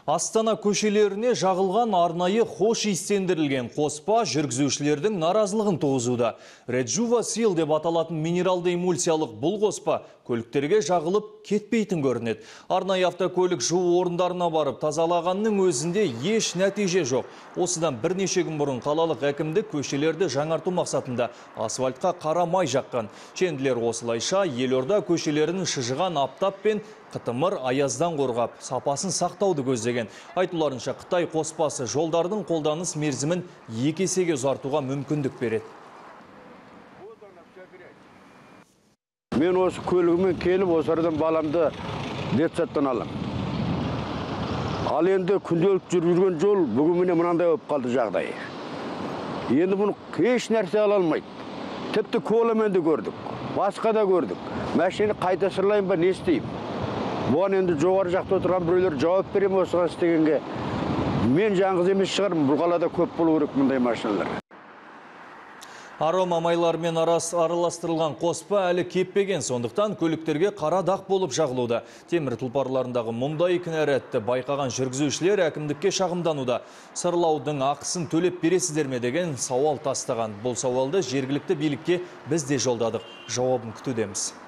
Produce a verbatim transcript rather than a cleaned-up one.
Астана көшелеріне жағылған арнайы хош иістендірілген қоспа жүргізушілердің наразылығын туғызуда. Реджува Сил деп аталатын минералды эмульсиялық бұл қоспа көліктерге жағылып кетпейтін көрінеді. Арнайы автокөлік жуу орындарына барып тазалағанның өзінде еш нәтиже жоқ. Осыдан бірнеше күн бұрын қалалық әкімдік көшелерді жаңарту мақсатында асфальтқа қара май жаққан. Шенділер осылайша елорда көшелерін шыжыған аптап пен қытымыр аяздан қорғап, сапасын сақтауды көздеген. Айтуларынша Қытай қоспасы жолдардың қолданыс мерзімін екі есеге ұзартуға мүмкіндік береді. Мен осы көлігімен келіп, осырадан баламды детсаттан алам. Ал енді күнделік жүрген жол бүгін міне мынандай болып қалды жағдай. Енді бұны еш нәрсе ала алмайды. Тіпті коламен де көрдік, басқа да көрдік. Мәшинені қайта сырлайын ба, не істеймін? Бұған енді жоғары жақта отырған біреулер жауап берем осыған істегенге. Мен жаңғыз емес шығармын, бұл қалада көп болу керек мұндай машиналар. Арома майлармен араластырылған қоспа әлі кеппеген, сондықтан көліктерге қара дақ болып жағылуда. Темір тұлпарларындағы мұндай кінәратты байқаған жүргізушілер әкімдікке шағымдануда. Сырлаудың ақысын төлеп бересіздер ме деген сауал тастаған. Бұл сауалды жергілікті билікке біз де жолдадық. Жауабын күтудеміз.